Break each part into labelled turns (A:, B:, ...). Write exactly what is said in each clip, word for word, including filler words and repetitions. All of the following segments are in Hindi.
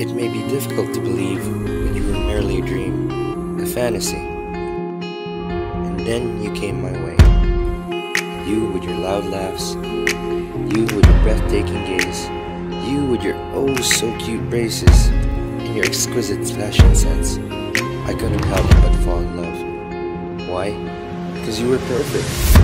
A: It may be difficult to believe, but you were merely a dream, a fantasy. And then you came my way. You with your loud laughs, you with your breathtaking gaze, you with your oh so cute braces, and your exquisite fashion sense. I couldn't help but fall in love. Why? Because you were perfect.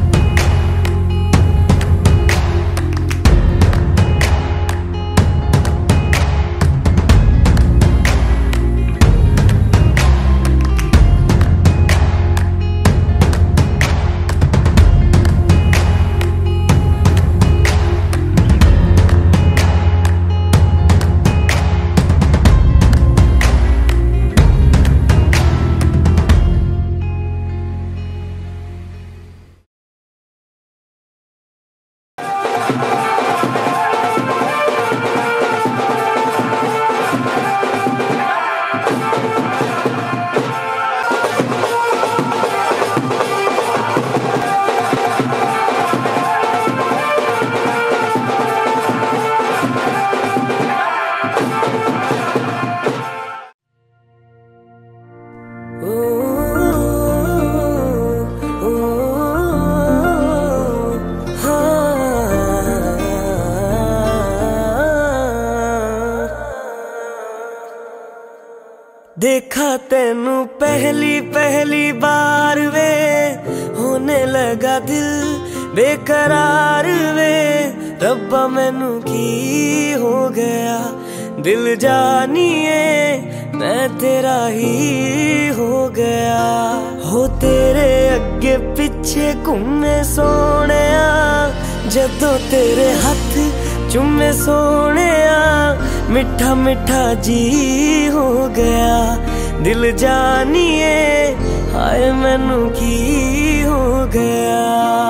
B: देखा तेनू पहली पहली बार वे, होने लगा दिल बेकरार वे। रब्बा मैनू की हो गया, दिल जानिए मैं तेरा ही हो गया। हो तेरे अगे पिछे घूमे सोहणिया, जदों तेरे हथ चुमे सोहणिया, मिठा मिठा जी हो गया। दिल जानिए हाय मैनू की हो गया।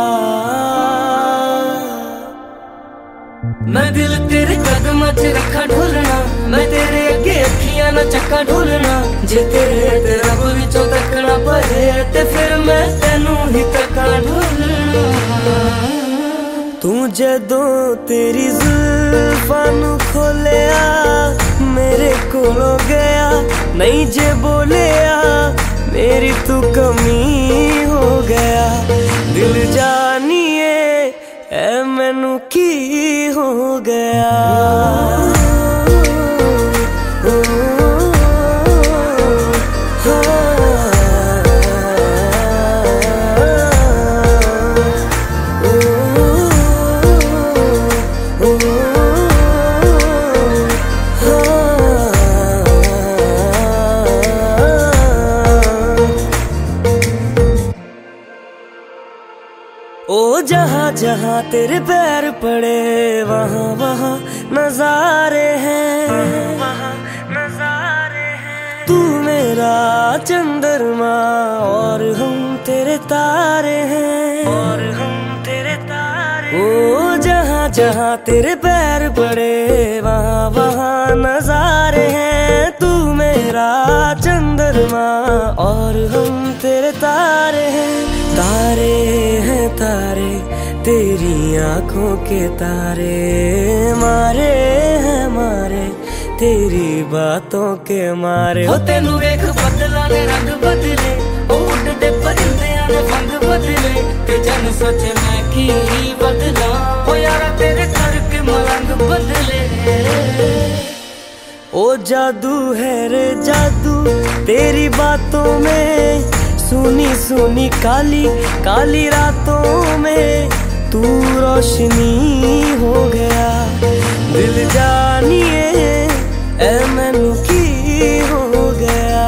B: मैं दिल तेरे कदमां च रखा ढोलना, मैं तेरे अगे अखियां ना चक्का ढोलना। जे तेरे ते रब विचों तकना पए ते फिर मैं तेनू ही तक्का ढोलना। तू जदों तेरी जुल्फां नू खोलिया, मेरे कोलों गया नहीं जे बोलिया, मेरी तू कमी हो गया। दिल जानिए ऐ मैनू की हो गया। ओ जहाँ जहाँ तेरे पैर पड़े, वहाँ वहाँ नजारे हैं, वहाँ नजारे हैं। तू मेरा चंद्रमा और हम तेरे तारे हैं, और हम तेरे तारे। ओ जहाँ जहाँ तेरे पैर पड़े, वहाँ वहाँ नजारे हैं। तू मेरा चंद्रमा और हम तेरे तारे हैं। तारे हैं तारे तेरी आंखों के तारे, मारे हैं मारे तेरी बातों के मारे। हो तेनू वेख बदला ने रंग बदले, ओ उड़दे परिंदियां ने फंग बदले, ते जन सोचे मैं की बदला। ओ यारा तेरे करके मलंग बदले। ओ जादू है रे जादू तेरी बातों में, सुनी सुनी काली काली रातों में तू रोशनी हो गया। दिल जानिए ऐ मैनू की हो गया।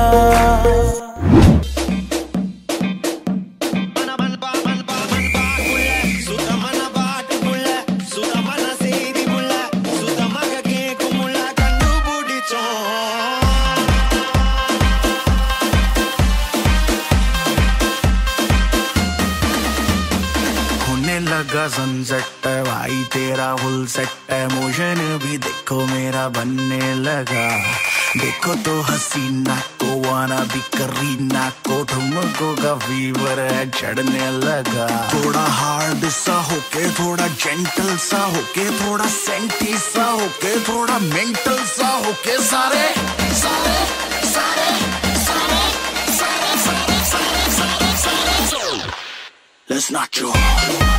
C: लगा सनसेट भाई तेरा फुल सेट है, मोशन भी देखो मेरा बनने लगा। देखो तो हसीना को, वाना भी करीना को, ठुमको का फीवर है चढ़ने लगा। थोड़ा हार्ड सा होके, थोड़ा जेंटल सा होके, थोड़ा सेंटी सा होके, थोड़ा मेंटल सा होके, सारे सारे सारे सारे सारे सारे सारे सारे सारे Let's not joke.